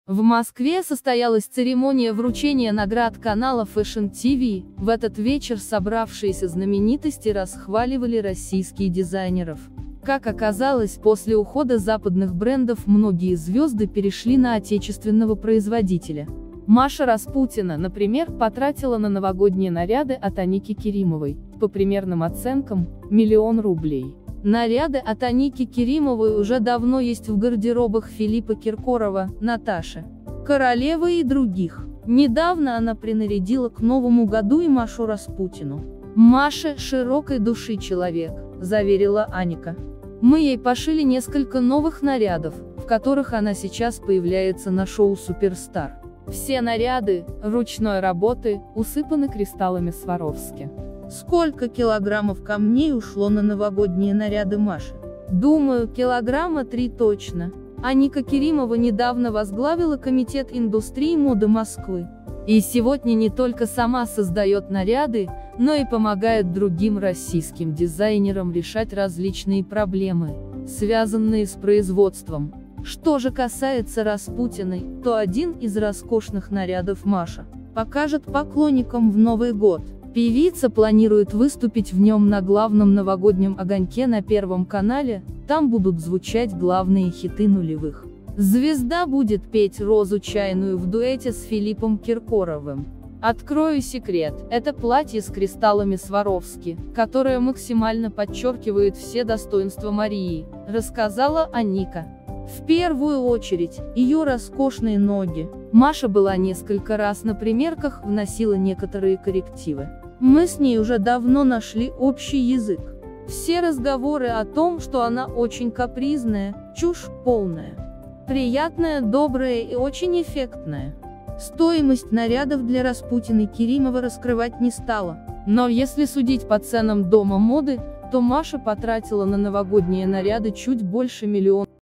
В Москве состоялась церемония вручения наград канала Fashion TV. В этот вечер собравшиеся знаменитости расхваливали российских дизайнеров. Как оказалось, после ухода западных брендов многие звезды перешли на отечественного производителя. Маша Распутина, например, потратила на новогодние наряды от Аники Керимовой, по примерным оценкам, 1 000 000 рублей. Наряды от Аники Керимовой уже давно есть в гардеробах Филиппа Киркорова, Наташи Королевой и других. Недавно она принарядила к Новому году и Машу Распутину. «Маша – широкой души человек», – заверила Аника. «Мы ей пошили несколько новых нарядов, в которых она сейчас появляется на шоу «Суперстар». Все наряды, ручной работы, усыпаны кристаллами Сваровски». Сколько килограммов камней ушло на новогодние наряды Маши? Думаю, 3 килограмма точно. Аника Керимова недавно возглавила Комитет индустрии моды Москвы. И сегодня не только сама создает наряды, но и помогает другим российским дизайнерам решать различные проблемы, связанные с производством. Что же касается Распутиной, то один из роскошных нарядов Маша покажет поклонникам в Новый год. Певица планирует выступить в нем на главном новогоднем огоньке на Первом канале, там будут звучать главные хиты нулевых. Звезда будет петь «Розу чайную» в дуэте с Филиппом Киркоровым. Открою секрет, это платье с кристаллами Сваровски, которое максимально подчеркивает все достоинства Марии, рассказала Аника. В первую очередь, ее роскошные ноги. Маша была несколько раз на примерках, вносила некоторые коррективы. Мы с ней уже давно нашли общий язык. Все разговоры о том, что она очень капризная, чушь полная. Приятная, добрая и очень эффектная. Стоимость нарядов для Распутиной Керимова раскрывать не стала. Но если судить по ценам дома моды, то Маша потратила на новогодние наряды чуть больше 1 000 000